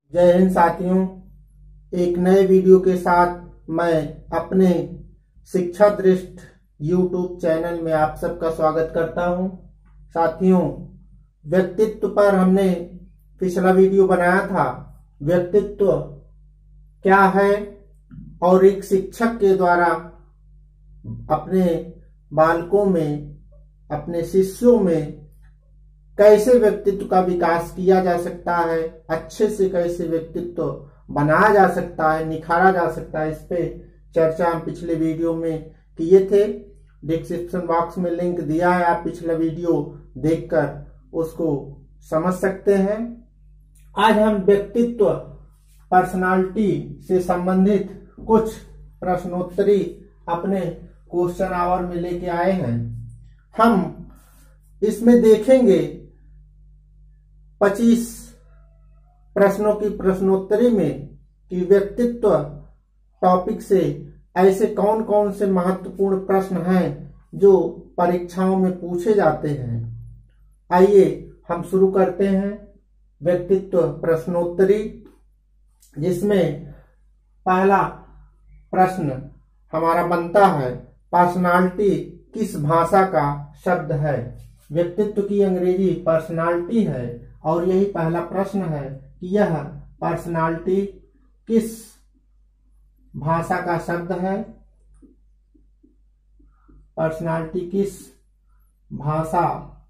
जय हिंद साथियों। एक नए वीडियो के साथ मैं अपने शिक्षा दृष्टि यूट्यूब चैनल में आप सबका स्वागत करता हूं। साथियों, व्यक्तित्व पर हमने पिछला वीडियो बनाया था। व्यक्तित्व क्या है और एक शिक्षक के द्वारा अपने बालकों में, अपने शिष्यों में कैसे व्यक्तित्व का विकास किया जा सकता है, अच्छे से कैसे व्यक्तित्व बनाया जा सकता है, निखारा जा सकता है, इस पे चर्चा हम पिछले वीडियो में किए थे। डिस्क्रिप्शन बॉक्स में लिंक दिया है, आप पिछला वीडियो देखकर उसको समझ सकते हैं। आज हम व्यक्तित्व, पर्सनालिटी से संबंधित कुछ प्रश्नोत्तरी अपने क्वेश्चन आवर में लेके आए हैं। हम इसमें देखेंगे 25 प्रश्नों की प्रश्नोत्तरी में कि व्यक्तित्व टॉपिक से ऐसे कौन कौन से महत्वपूर्ण प्रश्न हैं जो परीक्षाओं में पूछे जाते हैं। आइए हम शुरू करते हैं व्यक्तित्व प्रश्नोत्तरी, जिसमें पहला प्रश्न हमारा बनता है, पर्सनालिटी किस भाषा का शब्द है। व्यक्तित्व की अंग्रेजी पर्सनालिटी है और यही पहला प्रश्न है कि यह पर्सनालिटी किस भाषा का शब्द है। पर्सनालिटी किस भाषा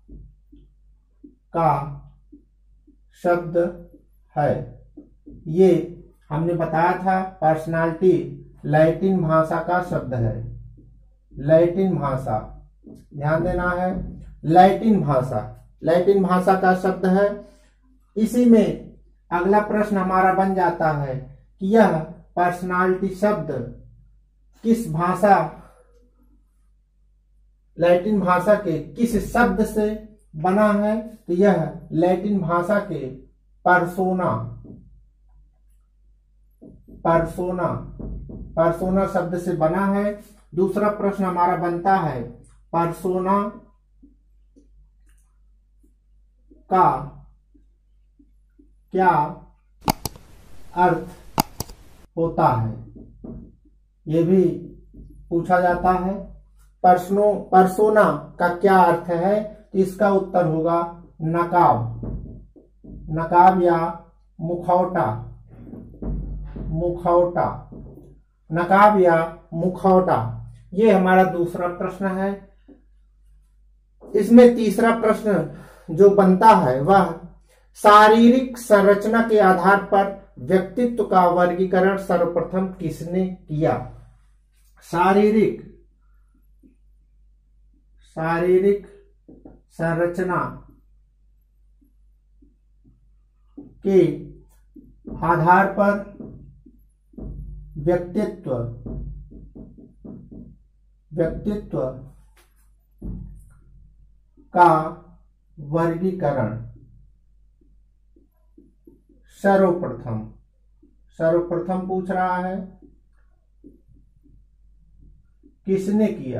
का शब्द है। ये हमने बताया था, पर्सनालिटी लैटिन भाषा का शब्द है। लैटिन भाषा, ध्यान देना है, लैटिन भाषा का शब्द है। इसी में अगला प्रश्न हमारा बन जाता है कि यह पर्सनालिटी शब्द किस भाषा, लैटिन भाषा के किस शब्द से बना है। तो यह लैटिन भाषा के पर्सोना शब्द से बना है। दूसरा प्रश्न हमारा बनता है, पर्सोना का क्या अर्थ होता है, ये भी पूछा जाता है। पर्सोना का क्या अर्थ है, तो इसका उत्तर होगा नकाब या मुखौटा। नकाब या मुखौटा, ये हमारा दूसरा प्रश्न है। इसमें तीसरा प्रश्न जो बनता है वह शारीरिक संरचना के आधार पर व्यक्तित्व का वर्गीकरण सर्वप्रथम किसने किया। शारीरिक संरचना के आधार पर व्यक्तित्व का वर्गीकरण सर्वप्रथम पूछ रहा है, किसने किया।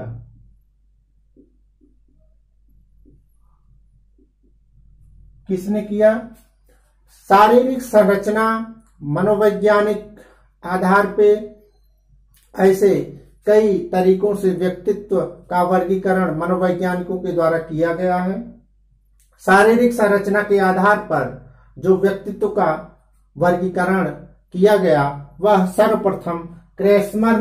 शारीरिक संरचना मनोवैज्ञानिक आधार पे ऐसे कई तरीकों से व्यक्तित्व का वर्गीकरण मनोवैज्ञानिकों के द्वारा किया गया है। शारीरिक संरचना के आधार पर जो व्यक्तित्व का वर्गीकरण किया गया वह सर्वप्रथम क्रेस्मर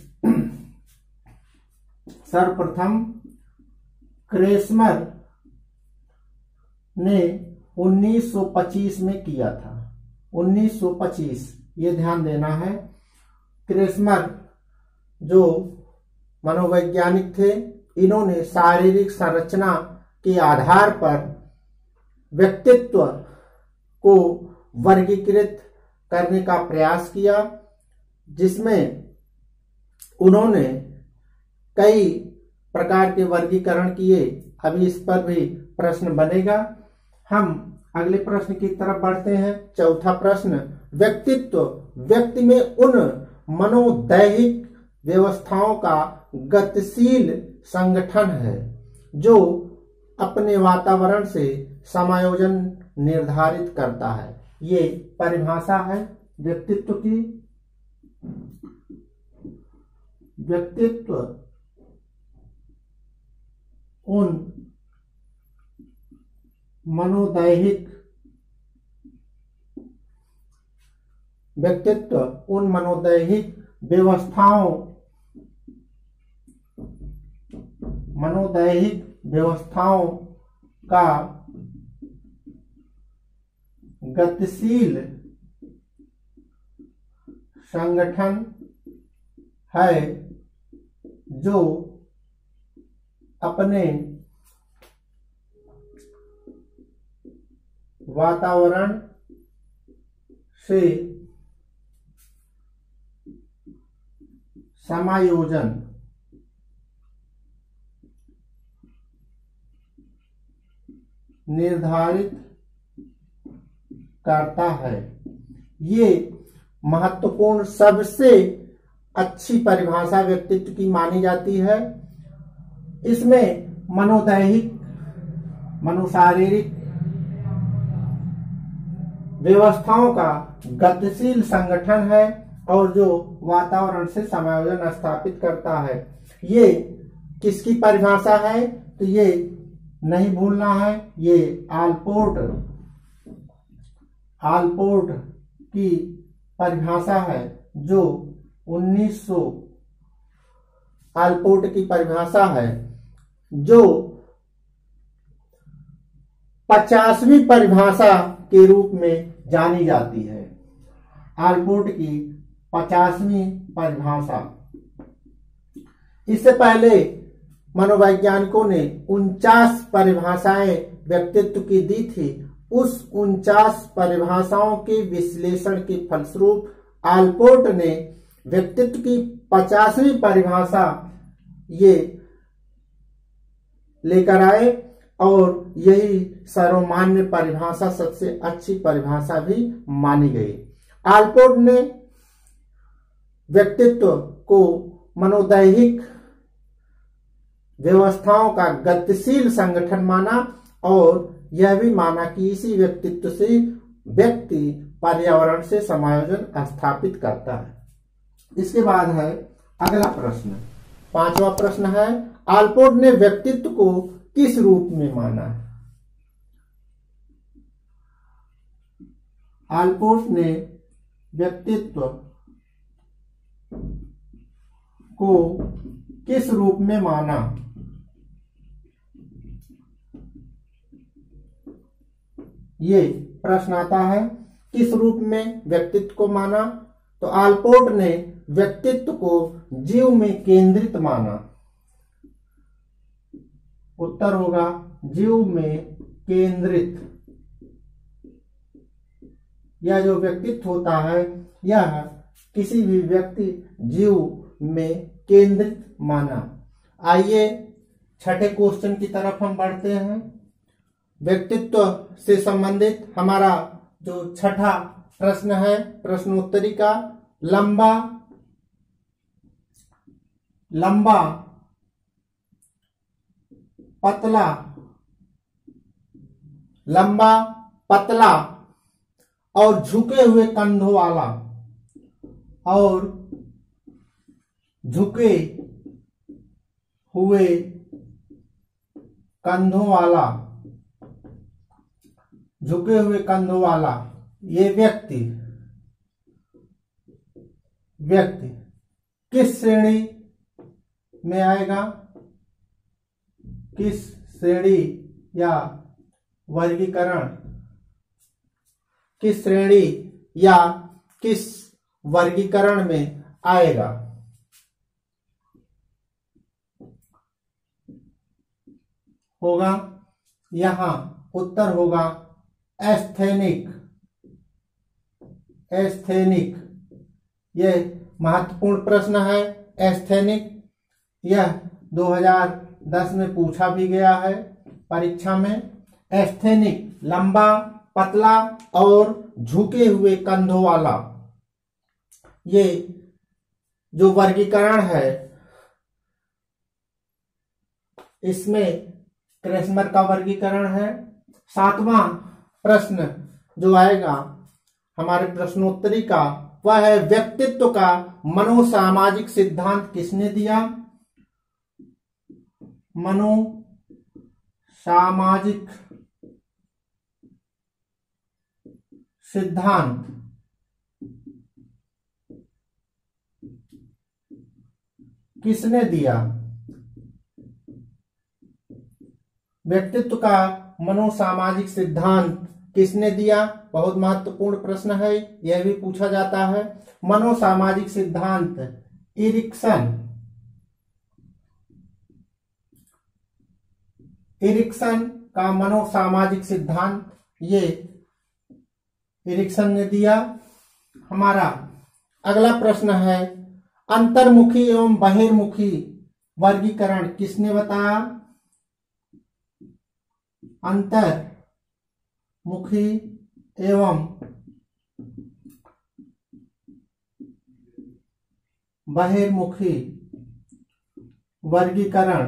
ने 1925 में किया था। 1925, ये ध्यान देना है। क्रेस्मर जो मनोवैज्ञानिक थे, इन्होंने शारीरिक संरचना के आधार पर व्यक्तित्व को वर्गीकृत करने का प्रयास किया, जिसमें उन्होंने कई प्रकार के वर्गीकरण किए। अभी इस पर भी प्रश्न बनेगा। हम अगले प्रश्न की तरफ बढ़ते हैं। चौथा प्रश्न, व्यक्तित्व व्यक्ति में उन मनोदैहिक व्यवस्थाओं का गतिशील संगठन है जो अपने वातावरण से समायोजन निर्धारित करता है। ये परिभाषा है व्यक्तित्व की। व्यक्तित्व उन मनोदैहिक व्यवस्थाओं का गतिशील संगठन है जो अपने वातावरण से समायोजन निर्धारित करता है। ये महत्वपूर्ण सबसे अच्छी परिभाषा व्यक्तित्व की मानी जाती है। इसमें मनोदैहिक मनोशारीरिक व्यवस्थाओं का गतिशील संगठन है और जो वातावरण से समायोजन स्थापित करता है। ये किसकी परिभाषा है? तो ये नहीं भूलना है, ये आलपोर्ट की परिभाषा है जो 1900 आलपोर्ट की परिभाषा है जो 50वीं परिभाषा के रूप में जानी जाती है। आलपोर्ट की 50वीं परिभाषा। इससे पहले मनोवैज्ञानिकों ने 49 परिभाषाएं व्यक्तित्व की दी थी। उस 49 परिभाषाओं के विश्लेषण के फलस्वरूप आलपोर्ट ने व्यक्तित्व की 50वीं परिभाषा ये लेकर आए और यही सर्वमान्य परिभाषा, सबसे अच्छी परिभाषा भी मानी गई। आलपोर्ट ने व्यक्तित्व को मनोदैहिक व्यवस्थाओं का गतिशील संगठन माना और यह भी माना कि इसी व्यक्तित्व से व्यक्ति पर्यावरण से समायोजन स्थापित करता है। इसके बाद है अगला प्रश्न, 5वां प्रश्न है, आलपोर्ट ने व्यक्तित्व को किस रूप में माना है? आलपोर्ट ने व्यक्तित्व को किस रूप में माना? ये प्रश्न आता है, किस रूप में व्यक्तित्व को माना? तो आलपोर्ट ने व्यक्तित्व को जीव में केंद्रित माना। उत्तर होगा जीव में केंद्रित। यह जो व्यक्तित्व होता है यह किसी भी व्यक्ति जीव में केंद्रित माना। आइए छठे क्वेश्चन की तरफ हम बढ़ते हैं। व्यक्तित्व से संबंधित हमारा जो छठा प्रश्न है प्रश्नोत्तरी का, लंबा पतला और झुके हुए कंधों वाला और झुके हुए कंधों वाला ये व्यक्ति किस श्रेणी में आएगा? किस श्रेणी या वर्गीकरण, किस श्रेणी या किस वर्गीकरण में आएगा? होगा यहां उत्तर होगा एस्थेनिक। यह महत्वपूर्ण प्रश्न है। एस्थेनिक यह 2010 में पूछा भी गया है परीक्षा में। एस्थेनिक लंबा, पतला और झुके हुए कंधों वाला, ये जो वर्गीकरण है इसमें क्रेस्मर का वर्गीकरण है। 7वां प्रश्न जो आएगा हमारे प्रश्नोत्तरी का, वह है व्यक्तित्व का मनोसामाजिक सिद्धांत किसने दिया? मनोसामाजिक सिद्धांत किसने दिया? व्यक्तित्व का मनोसामाजिक सिद्धांत किसने दिया? बहुत महत्वपूर्ण प्रश्न है, यह भी पूछा जाता है। मनोसामाजिक सिद्धांत इरिक्सन का मनोसामाजिक सिद्धांत ये इरिक्सन ने दिया। हमारा अगला प्रश्न है, अंतर्मुखी एवं बहिर्मुखी वर्गीकरण किसने बताया? अंतर्मुखी एवं बहिर्मुखी वर्गीकरण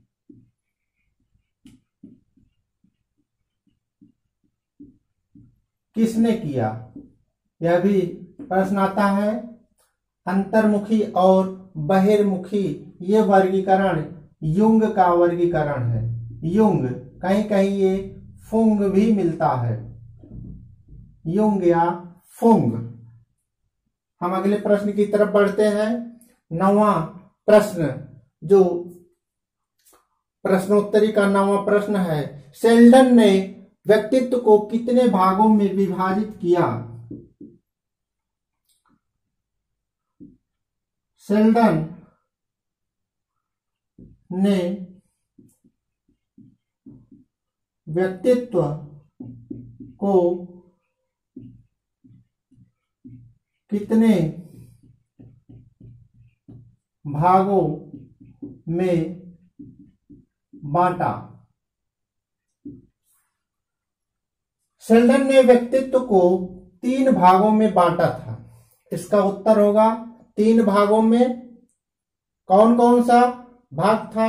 किसने किया? यह भी प्रश्न आता है। अंतर्मुखी और बहिर्मुखी ये वर्गीकरण युंग का वर्गीकरण है। युंग, कहीं कहीं ये फुंग भी मिलता है, युंग या फुंग। हम अगले प्रश्न की तरफ बढ़ते हैं। 9वां प्रश्न, जो प्रश्नोत्तरी का 9वां प्रश्न है, शेल्डन ने व्यक्तित्व को कितने भागों में विभाजित किया? शेल्डन ने व्यक्तित्व को कितने भागों में बांटा? शेल्डन ने व्यक्तित्व को 3 भागों में बांटा था। इसका उत्तर होगा 3 भागों में। कौन कौन सा भाग था?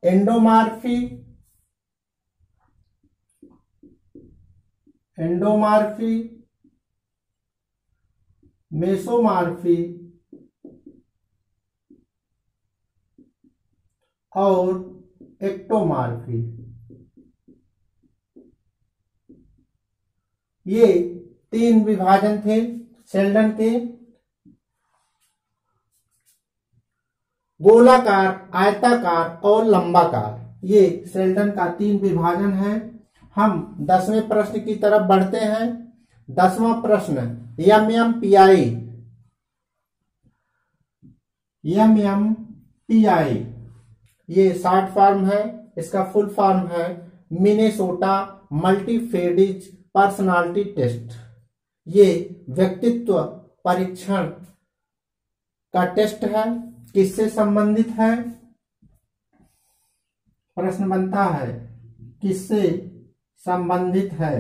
एंडोमॉर्फी, मेसोमॉर्फी और एक्टोमॉर्फी। ये 3 विभाजन थे शेल्डन के। गोलाकार, आयताकार और लंबाकार, ये शेल्डन का 3 विभाजन है। हम 10वें प्रश्न की तरफ बढ़ते हैं। 10वां प्रश्न, MMPI ये शॉर्ट फॉर्म है, इसका फुल फॉर्म है मिनेसोटा मल्टीफेडिज पर्सनालिटी टेस्ट। ये व्यक्तित्व परीक्षण का टेस्ट है। किससे संबंधित है? प्रश्न बनता है, किससे संबंधित है?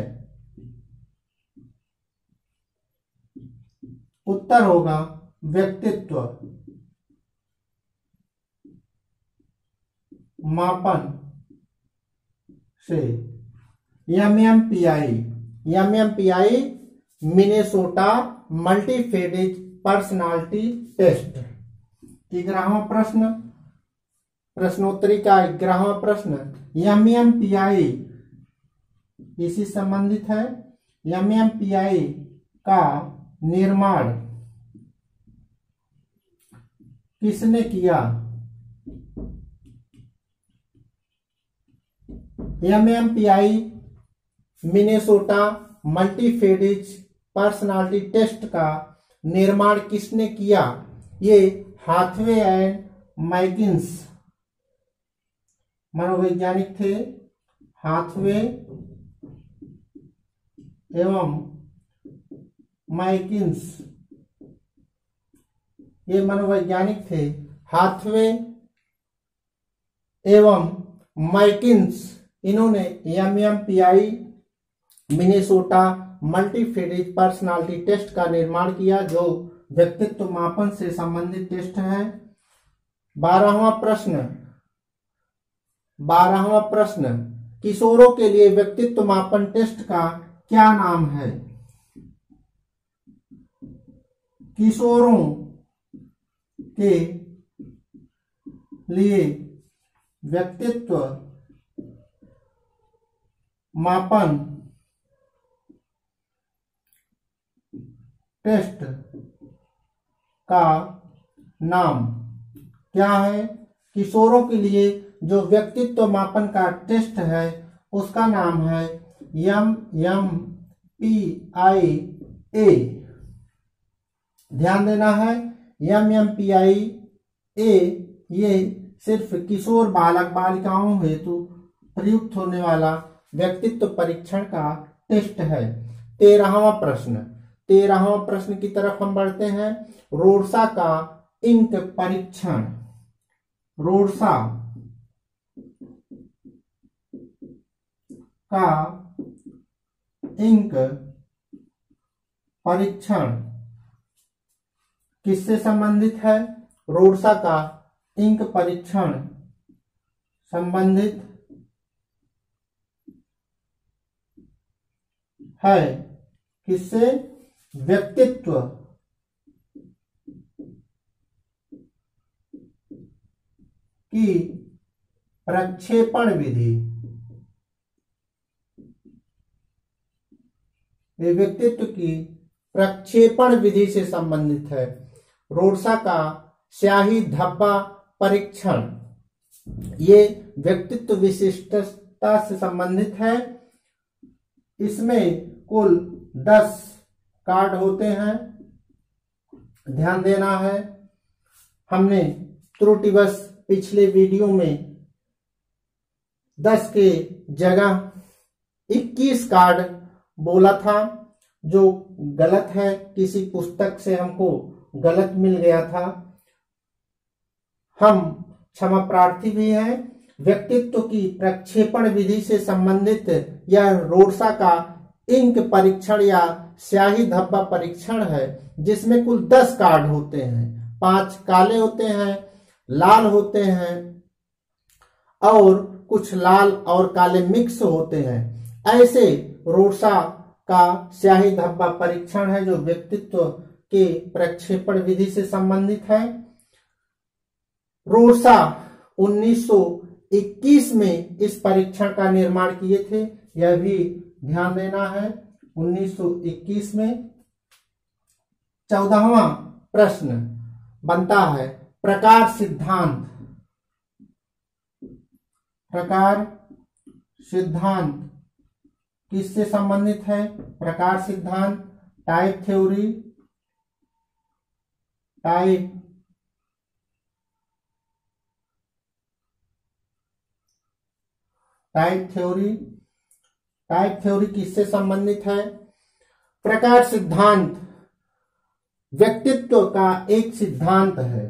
उत्तर होगा व्यक्तित्व मापन से। MMPI Minnesota multiphasic personality test. 11वां प्रश्न, प्रश्नोत्तरी का 11वां प्रश्न, MMPI इसी संबंधित है। MMPI का निर्माण किसने किया? MMPI Minnesota multiphasic personality test का निर्माण किसने किया? ये हाथवे एंड मैकिन्स मनोवैज्ञानिक थे। हाथवे एवं मैकिन्स ये मनोवैज्ञानिक थे। हाथवे एवं मैकिन्स इन्होंने MMPI Minnesota multiphasic personality test का निर्माण किया, जो व्यक्तित्व मापन से संबंधित टेस्ट है। 12वां प्रश्न, किशोरों के लिए व्यक्तित्व मापन टेस्ट का क्या नाम है? किशोरों के लिए व्यक्तित्व मापन टेस्ट का नाम क्या है? किशोरों के लिए जो व्यक्तित्व मापन का टेस्ट है उसका नाम है MMPIA। ध्यान देना है, MMPIA ये सिर्फ किशोर बालक बालिकाओं हेतु प्रयुक्त होने वाला व्यक्तित्व परीक्षण का टेस्ट है। 13वां प्रश्न की तरफ हम बढ़ते हैं। रोडसा का इंक परीक्षण। रोडसा का इंक परीक्षण किससे संबंधित है? रोडसा का इंक परीक्षण संबंधित है किससे? व्यक्तित्व की प्रक्षेपण विधि। ये व्यक्तित्व की प्रक्षेपण विधि से संबंधित है। रोडसा का स्याही धब्बा परीक्षण ये व्यक्तित्व विशिष्टता से संबंधित है। इसमें कुल 10 कार्ड होते हैं। ध्यान देना है, हमने त्रुटिवश पिछले वीडियो में 10 के जगह 21 कार्ड बोला था, जो गलत है, किसी पुस्तक से हमको गलत मिल गया था। हम क्षमा प्रार्थी भी हैं। व्यक्तित्व की प्रक्षेपण विधि से संबंधित यह रोडसा का इंक परीक्षण या स्याही धब्बा परीक्षण है, जिसमें कुल 10 कार्ड होते हैं। 5 काले होते हैं, लाल होते हैं और कुछ लाल और काले मिक्स होते हैं। ऐसे रोडसा का स्याही धब्बा परीक्षण है जो व्यक्तित्व के प्रक्षेपण विधि से संबंधित है। रोडसा 1921 में इस परीक्षण का निर्माण किए थे, यह भी ध्यान देना है। 1921 में। 14वां प्रश्न बनता है प्रकार सिद्धांत। प्रकार सिद्धांत किससे संबंधित है? प्रकार सिद्धांत टाइप थ्योरी। टाइप थ्योरी किससे संबंधित है? प्रकार सिद्धांत व्यक्तित्व का एक सिद्धांत है।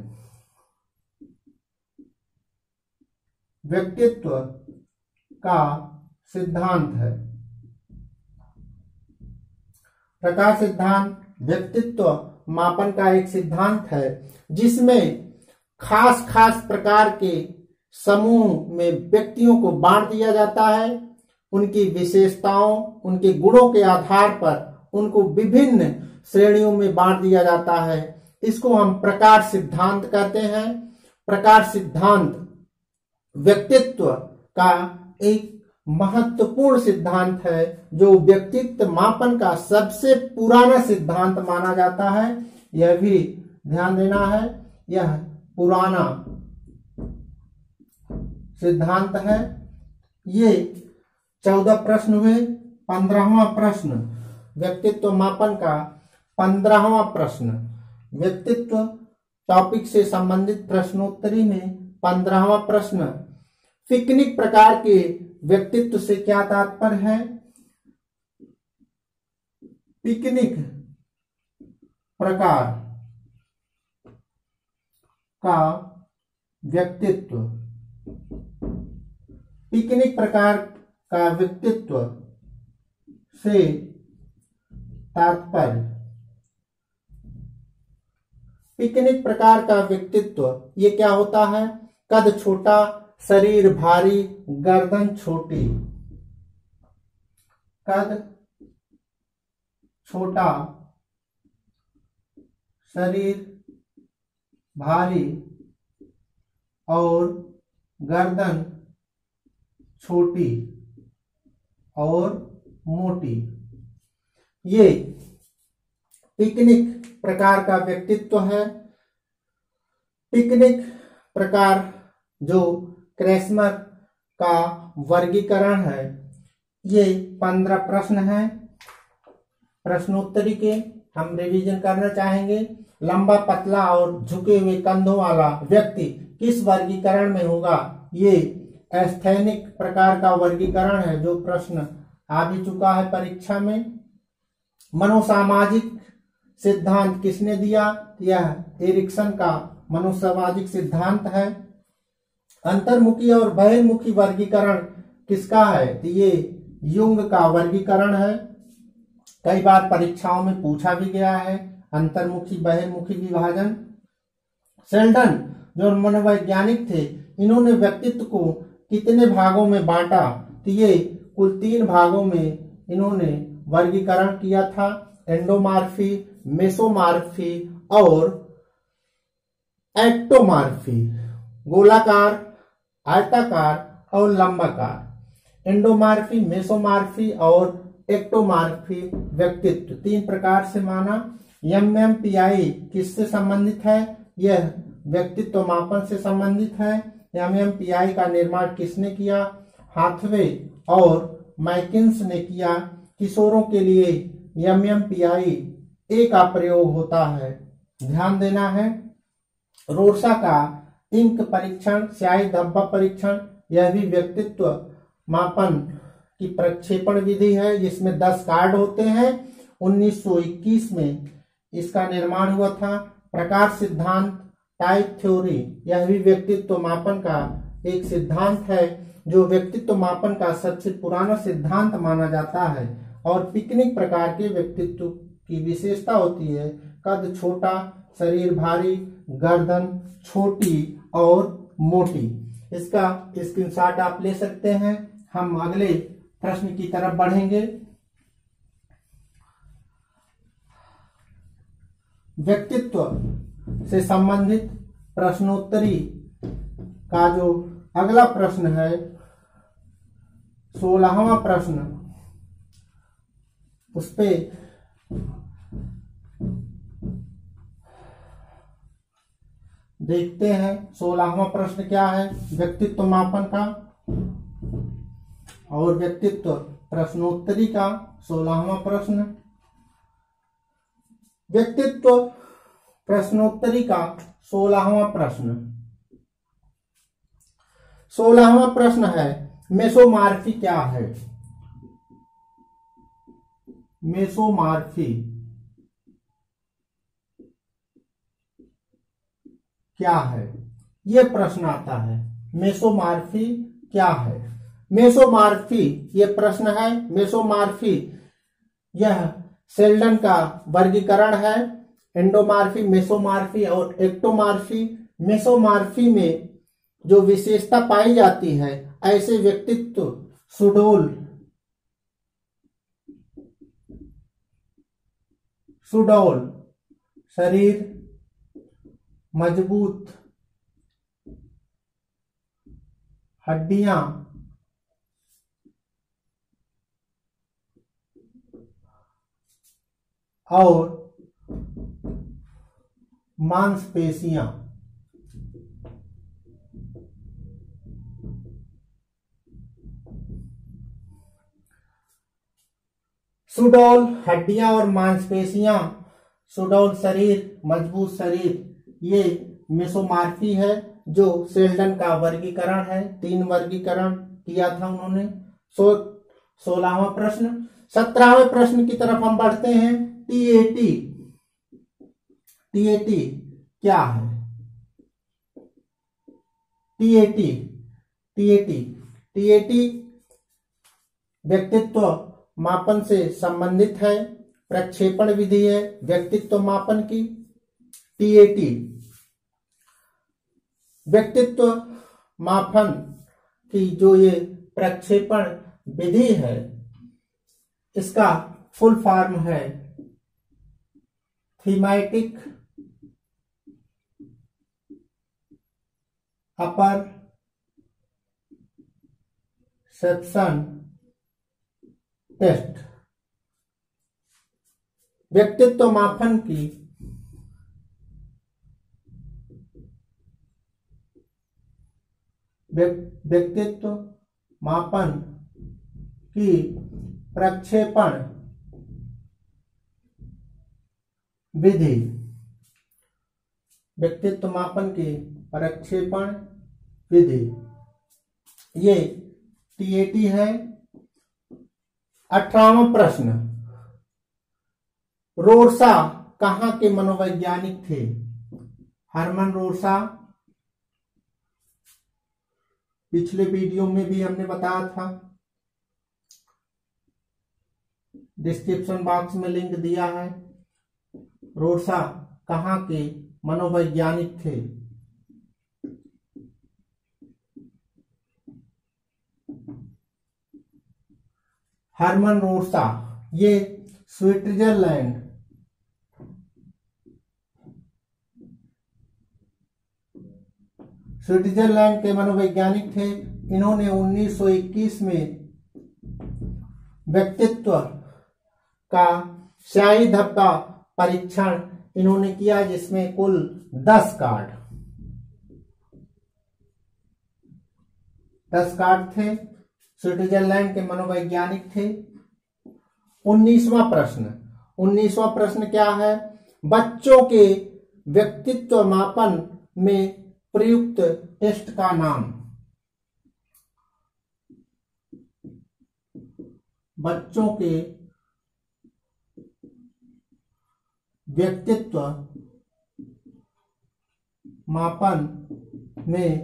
व्यक्तित्व का सिद्धांत है। प्रकार सिद्धांत व्यक्तित्व मापन का एक सिद्धांत है, जिसमें खास खास प्रकार के समूह में व्यक्तियों को बांट दिया जाता है। उनकी विशेषताओं, उनके गुणों के आधार पर उनको विभिन्न श्रेणियों में बांट दिया जाता है। इसको हम प्रकार सिद्धांत कहते हैं। प्रकार सिद्धांत व्यक्तित्व का एक महत्वपूर्ण सिद्धांत है, जो व्यक्तित्व मापन का सबसे पुराना सिद्धांत माना जाता है। यह भी ध्यान देना है, यह पुराना सिद्धांत है। ये 14 प्रश्न हुए। 15वां प्रश्न व्यक्तित्व मापन का 15वां प्रश्न व्यक्तित्व टॉपिक से संबंधित प्रश्नोत्तरी में 15वां प्रश्न पिकनिक प्रकार के व्यक्तित्व से क्या तात्पर्य है? पिकनिक प्रकार का व्यक्तित्व। पिकनिक प्रकार का व्यक्तित्व से तात्पर्य, पिकनिक प्रकार का व्यक्तित्व ये क्या होता है? कद छोटा, शरीर भारी, गर्दन छोटी। कद छोटा, शरीर भारी और गर्दन छोटी और मोटी। ये पिकनिक प्रकार का व्यक्तित्व है। पिकनिक प्रकार जो क्रेसमर का वर्गीकरण है। ये 15 प्रश्न हैं प्रश्नोत्तरी के, हम रिवीजन करना चाहेंगे। लंबा, पतला और झुके हुए कंधों वाला व्यक्ति किस वर्गीकरण में होगा? ये एस्थेनिक प्रकार का वर्गीकरण है, जो प्रश्न आ भी चुका है परीक्षा में। मनोसामाजिक सिद्धांत किसने दिया? यह एरिक्सन का मनोसामाजिक सिद्धांत है। अंतर्मुखी और बहिर्मुखी वर्गीकरण किसका है? तो ये युंग का वर्गीकरण है। कई बार परीक्षाओं में पूछा भी गया है अंतर्मुखी बहिर्मुखी विभाजन। शेल्डन जो मनोवैज्ञानिक थे, इन्होंने व्यक्तित्व को कितने भागों में बांटा? तो ये कुल 3 भागों में इन्होंने वर्गीकरण किया था। एंडोमार्फी, मेसोमार्फी और एक्टोमार्फी। गोलाकार, आयताकार और लंबाकार। एंडोमार्फी, मेसोमार्फी और एक्टोमार्फी व्यक्तित्व 3 प्रकार से माना। MMPI किससे संबंधित है? यह व्यक्तित्व मापन से संबंधित है। MMPI का निर्माण किसने किया? हाथवे और मैकिन्स ने किया। किशोरों के लिए MMPI A का प्रयोग होता है, ध्यान देना है। रोर्सा का इंक परीक्षण, स्याही धब्बा परीक्षण, यह भी व्यक्तित्व मापन की प्रक्षेपण विधि है, जिसमें 10 कार्ड होते हैं। 1921 में इसका निर्माण हुआ था। प्रकाश सिद्धांत, टाइप थ्योरी, यह भी व्यक्तित्व मापन का एक सिद्धांत है, जो व्यक्तित्व मापन का सबसे पुराना सिद्धांत माना जाता है। और पिकनिक प्रकार के व्यक्तित्व की विशेषता होती है कद छोटा, शरीर भारी, गर्दन छोटी और मोटी। इसका स्क्रीनशॉट आप ले सकते हैं। हम अगले प्रश्न की तरफ बढ़ेंगे। व्यक्तित्व से संबंधित प्रश्नोत्तरी का जो अगला प्रश्न है, 16वां प्रश्न, उस पे देखते हैं। 16वां प्रश्न क्या है व्यक्तित्व मापन का और व्यक्तित्व प्रश्नोत्तरी का। 16वां प्रश्न, व्यक्तित्व प्रश्नोत्तरी का 16वां प्रश्न। 16वां प्रश्न है, मेसोमार्फी क्या है? मेसोमार्फी क्या है? यह प्रश्न आता है, मेसोमार्फी क्या है? मेसोमार्फी ये प्रश्न है। मेसोमार्फी यह शेल्डन का वर्गीकरण है। एंडोमार्फी, मेसोमार्फी और एक्टोमार्फी। मेसोमार्फी में जो विशेषता पाई जाती है, ऐसे व्यक्तित्व सुडौल शरीर मजबूत, हड्डियां और मांसपेशियां। सुडौल हड्डियां और मांसपेशियां, सुडौल शरीर, मजबूत शरीर, ये मेसोमार्फी है, जो शेल्डन का वर्गीकरण है। 3 वर्गीकरण किया था उन्होंने। 16वां प्रश्न। 17वें प्रश्न की तरफ हम बढ़ते हैं। टीएटी क्या है? टीएटी व्यक्तित्व मापन से संबंधित है, प्रक्षेपण विधि है व्यक्तित्व मापन की। टीएटी व्यक्तित्व मापन की जो ये प्रक्षेपण विधि है, इसका फुल फॉर्म है थीमेटिक अपर सेप्शन टेस्ट। व्यक्तित्व मापन की व्यक्तित्व मापन की प्रक्षेपण विधि। व्यक्तित्व मापन की प्रक्षेपण विधि ये टीएटी है। 18वां प्रश्न, रोरसा कहाँ के मनोवैज्ञानिक थे? हरमन रोरसा, पिछले वीडियो में भी हमने बताया था, डिस्क्रिप्शन बॉक्स में लिंक दिया है। रोरसा कहाँ के मनोवैज्ञानिक थे? हरमन रोरसा ये स्विट्जरलैंड के मनोवैज्ञानिक थे। इन्होंने 1921 में व्यक्तित्व का स्याही धब्बा परीक्षण इन्होंने किया, जिसमें कुल 10 कार्ड थे। स्विट्जरलैंड के मनोवैज्ञानिक थे। 19वां प्रश्न क्या है? बच्चों के व्यक्तित्व मापन में प्रयुक्त टेस्ट का नाम। बच्चों के व्यक्तित्व मापन में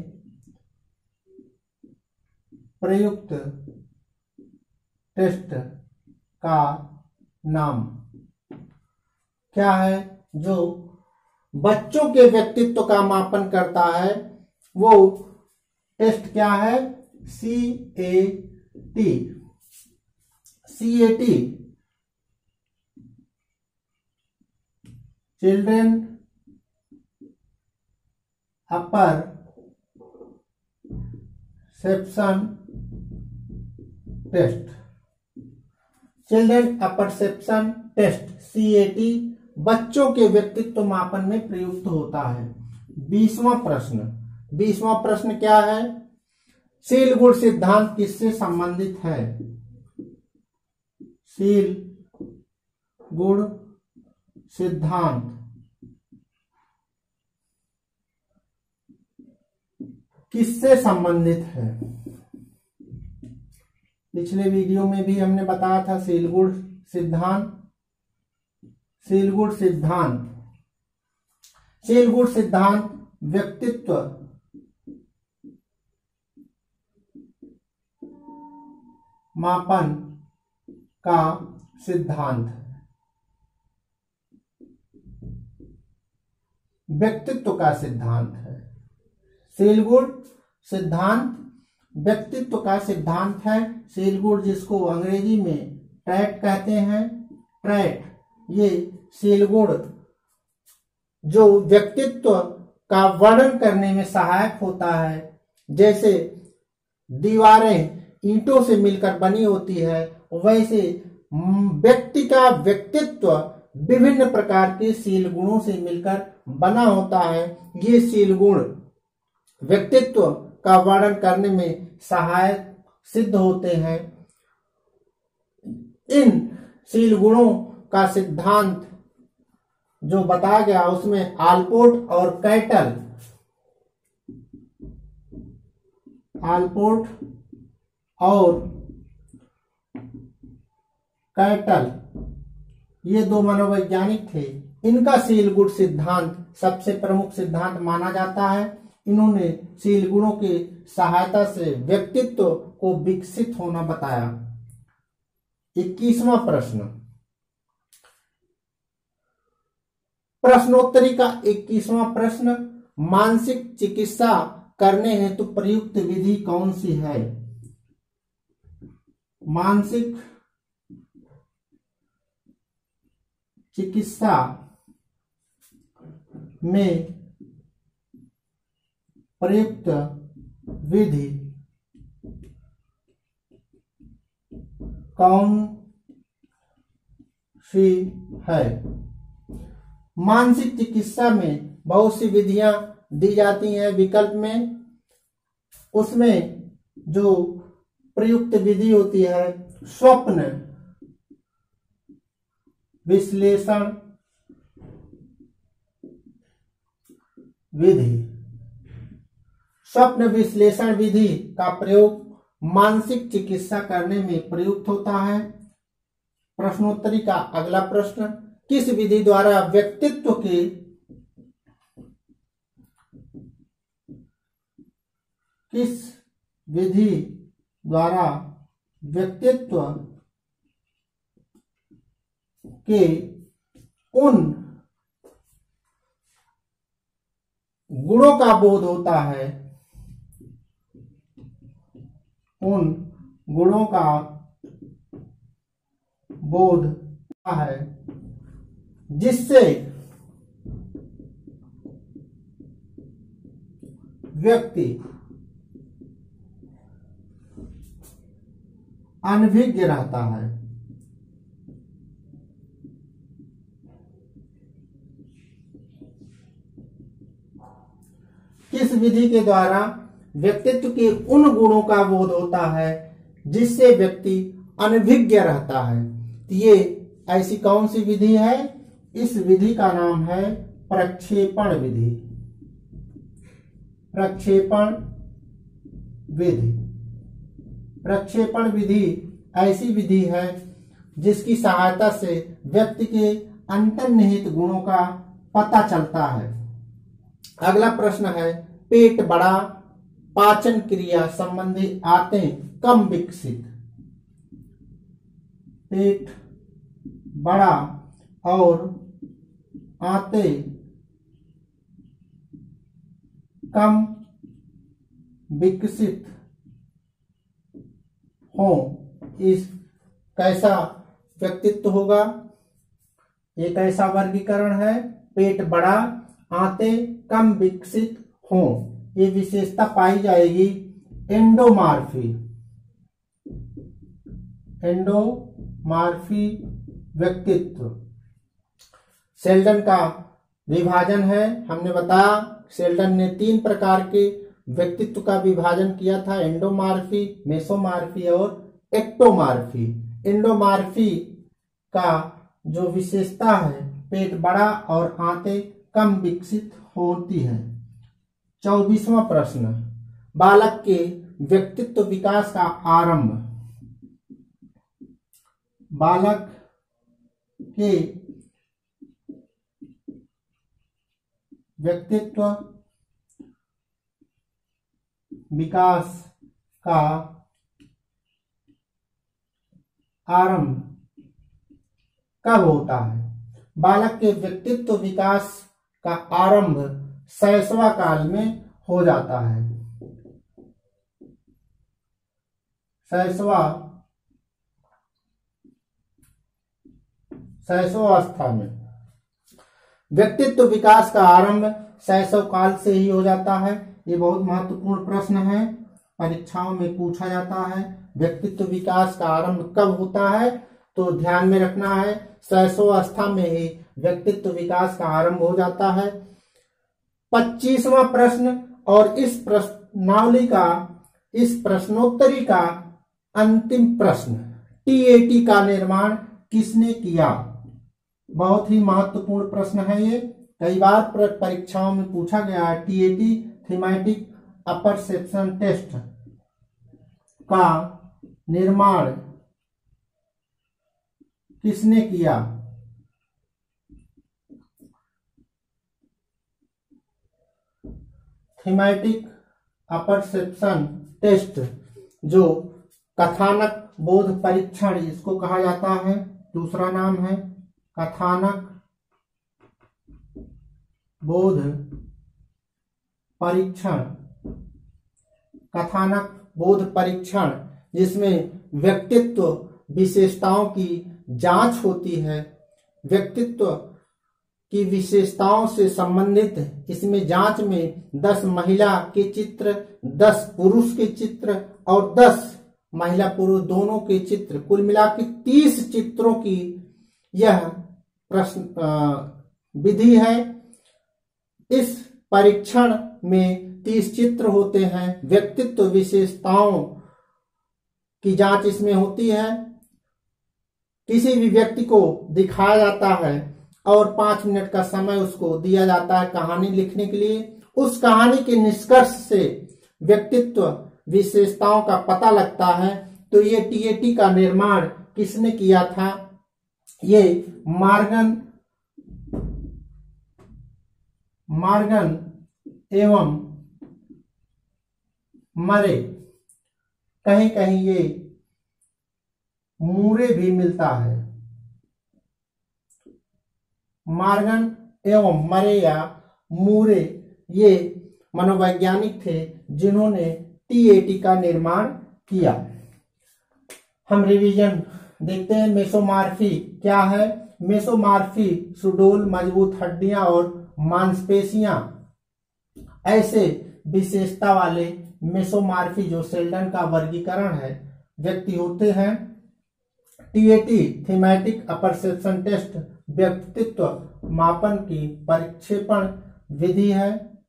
प्रयुक्त टेस्ट का नाम क्या है? जो बच्चों के व्यक्तित्व का मापन करता है वो टेस्ट क्या है? CAT, children apperception test. Children apperception test CAT बच्चों के व्यक्तित्व मापन में प्रयुक्त होता है। 20वां प्रश्न क्या है? सील गुण सिद्धांत किससे संबंधित है? सील गुण सिद्धांत किससे संबंधित है? पिछले वीडियो में भी हमने बताया था सील गुण सिद्धांत व्यक्तित्व मापन का सिद्धांत है। व्यक्तित्व का सिद्धांत है। सील गुण सिद्धांत व्यक्तित्व का सिद्धांत है। सील गुण जिसको अंग्रेजी में ट्रैट कहते हैं, ट्रैट ये सील गुण जो व्यक्तित्व का वर्णन करने में सहायक होता है। जैसे दीवारें ईंटों से मिलकर बनी होती है, वैसे व्यक्ति का व्यक्तित्व विभिन्न प्रकार के सील गुणों से मिलकर बना होता है। ये सील गुण व्यक्तित्व का वर्णन करने में सहायक सिद्ध होते हैं। इन सील गुणों का सिद्धांत जो बताया गया उसमें आलपोर्ट और कैटल ये दो मनोवैज्ञानिक थे। इनका सील गुण सिद्धांत सबसे प्रमुख सिद्धांत माना जाता है। इन्होंने सील गुणों की सहायता से व्यक्तित्व को विकसित होना बताया। 21वां प्रश्नोत्तरी का 21वां प्रश्न, मानसिक चिकित्सा करने हेतु प्रयुक्त विधि कौन सी है? मानसिक चिकित्सा में प्रयुक्त विधि कौन सी है? मानसिक चिकित्सा में बहुत सी विधियां दी जाती हैं विकल्प में। उसमें जो प्रयुक्त विधि होती है स्वप्न विश्लेषण विधि। स्वप्न विश्लेषण विधि का प्रयोग मानसिक चिकित्सा करने में प्रयुक्त होता है। प्रश्नोत्तरी का अगला प्रश्न, किस विधि द्वारा व्यक्तित्व के उन गुणों का बोध होता है, उन गुणों का बोध है जिससे व्यक्ति अनभिज्ञ रहता है। किस विधि के द्वारा व्यक्तित्व के उन गुणों का बोध होता है जिससे व्यक्ति अनभिज्ञ रहता है? ये ऐसी कौन सी विधि है? इस विधि का नाम है प्रक्षेपण विधि। प्रक्षेपण विधि। प्रक्षेपण विधि ऐसी विधि है जिसकी सहायता से व्यक्ति के अंतर्निहित गुणों का पता चलता है। अगला प्रश्न है, पेट बड़ा, पाचन क्रिया संबंधी आंतें कम विकसित। पेट बड़ा और आंतें कम विकसित हो, इस कैसा व्यक्तित्व होगा? एक ऐसा वर्गीकरण है, पेट बड़ा, आंतें कम विकसित हो। ये विशेषता पाई जाएगी एंडोमॉर्फी। एंडोमॉर्फी व्यक्तित्व। शेल्डन का विभाजन है, हमने बताया शेल्डन ने 3 प्रकार के व्यक्तित्व का विभाजन किया था, एंडोमॉर्फी, मेसोमॉर्फी और एक्टोमॉर्फी। एंडोमॉर्फी का जो विशेषता है, पेट बड़ा और आंतें कम विकसित होती है। 24वां प्रश्न, बालक के व्यक्तित्व विकास का आरंभ। बालक के व्यक्तित्व विकास का आरंभ कब होता है? बालक के व्यक्तित्व विकास का आरंभ शैशव काल में हो जाता है। शैशवावस्था में व्यक्तित्व विकास का आरंभ शैशव काल से ही हो जाता है। ये बहुत महत्वपूर्ण प्रश्न है, परीक्षाओं में पूछा जाता है। व्यक्तित्व विकास का आरंभ कब होता है? तो ध्यान में रखना है, शैशवावस्था में ही व्यक्तित्व विकास का आरंभ हो जाता है। 25वां प्रश्न और इस प्रश्नावली का, इस प्रश्नोत्तरी का अंतिम प्रश्न, टीएटी का निर्माण किसने किया? बहुत ही महत्वपूर्ण प्रश्न है ये, कई बार परीक्षाओं में पूछा गया है। टीएटी थीमेटिक अपरसेप्शन टेस्ट का निर्माण किसने किया? थीमेटिक अपरसेप्शन टेस्ट, जो कथानक बोध परीक्षण इसको कहा जाता है, दूसरा नाम है कथानक बोध परीक्षण। कथानक बोध परीक्षण जिसमें व्यक्तित्व विशेषताओं की जांच होती है, व्यक्तित्व की विशेषताओं से संबंधित इसमें जांच में 10 महिला के चित्र, 10 पुरुष के चित्र और 10 महिला पुरुष दोनों के चित्र, कुल मिलाकर 30 चित्रों की यह प्रश्न विधि है। इस परीक्षण में 30 चित्र होते हैं। व्यक्तित्व विशेषताओं की जांच इसमें होती है। किसी भी व्यक्ति को दिखाया जाता है और 5 मिनट का समय उसको दिया जाता है कहानी लिखने के लिए। उस कहानी के निष्कर्ष से व्यक्तित्व विशेषताओं का पता लगता है। तो ये टीएटी का निर्माण किसने किया था? ये मॉर्गन एवं मरे, कहीं कहीं ये मूरे भी मिलता है। मॉर्गन एवं मरे या मूरे ये मनोवैज्ञानिक थे जिन्होंने टीएटी का निर्माण किया। हम रिवीजन देखते हैं। मेसोमॉर्फी क्या है? मेसोमॉर्फी सुडोल, मजबूत हड्डियां और मांसपेशियां, ऐसे विशेषता वाले मेसोमॉर्फी जो शेल्डन का वर्गीकरण है व्यक्ति होते हैं। टीएटी थीमेटिक अपरसेप्शन टेस्ट व्यक्तित्व मापन की प्रक्षेपण विधि है।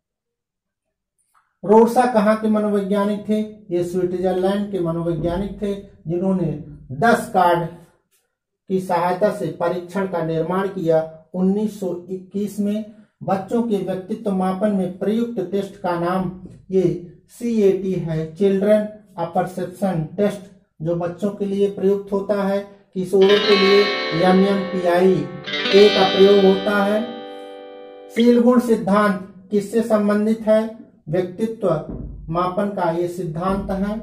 रोडसा कहाँ के मनोवैज्ञानिक थे? ये स्विट्जरलैंड के मनोवैज्ञानिक थे जिन्होंने 10 कार्ड की सहायता से परीक्षण का निर्माण किया 1921 में। बच्चों के व्यक्तित्व मापन में प्रयुक्त टेस्ट का नाम ये CAT है, चिल्ड्रन अपरसेप्शन टेस्ट, जो बच्चों के लिए प्रयुक्त होता है। किशोरों के लिए MMPI-A का प्रयोग होता है। शील गुण सिद्धांत किससे संबंधित है? व्यक्तित्व मापन का ये सिद्धांत है।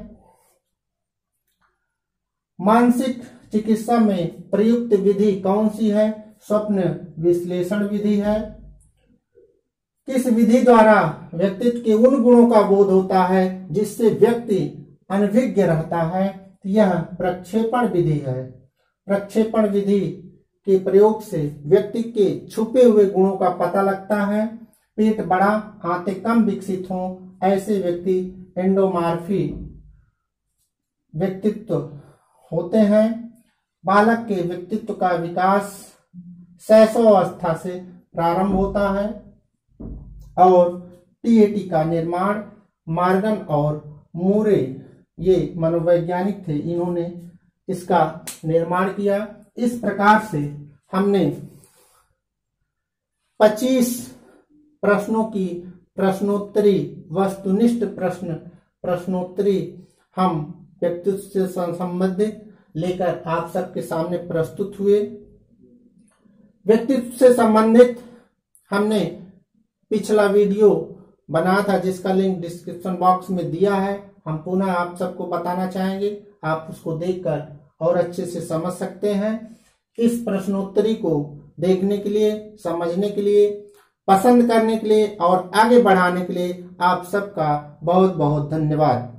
मानसिक चिकित्सा में प्रयुक्त विधि कौन सी है? स्वप्न विश्लेषण विधि है। किस विधि द्वारा व्यक्तित्व के उन गुणों का बोध होता है जिससे व्यक्ति अनभिज्ञ रहता है? यह प्रक्षेपण विधि है। प्रक्षेपण विधि के प्रयोग से व्यक्ति के छुपे हुए गुणों का पता लगता है। पेट बड़ा, आंतें कम विकसित हों, ऐसे व्यक्ति एंडोमॉर्फी व्यक्तित्व होते हैं। बालक के व्यक्तित्व का विकास शैशवावस्था से प्रारंभ होता है। और टीएटी का निर्माण मॉर्गन और मूरे, ये मनोवैज्ञानिक थे, इन्होंने इसका निर्माण किया। इस प्रकार से हमने 25 प्रश्नों की प्रश्नोत्तरी, वस्तुनिष्ठ प्रश्नोत्तरी हम व्यक्तित्व से संबंधित लेकर आप सबके सामने प्रस्तुत हुए। व्यक्तित्व से संबंधित हमने पिछला वीडियो बनाया था जिसका लिंक डिस्क्रिप्शन बॉक्स में दिया है। हम पुनः आप सबको बताना चाहेंगे, आप उसको देखकर और अच्छे से समझ सकते हैं। इस प्रश्नोत्तरी को देखने के लिए, समझने के लिए, पसंद करने के लिए और आगे बढ़ाने के लिए आप सबका बहुत बहुत धन्यवाद।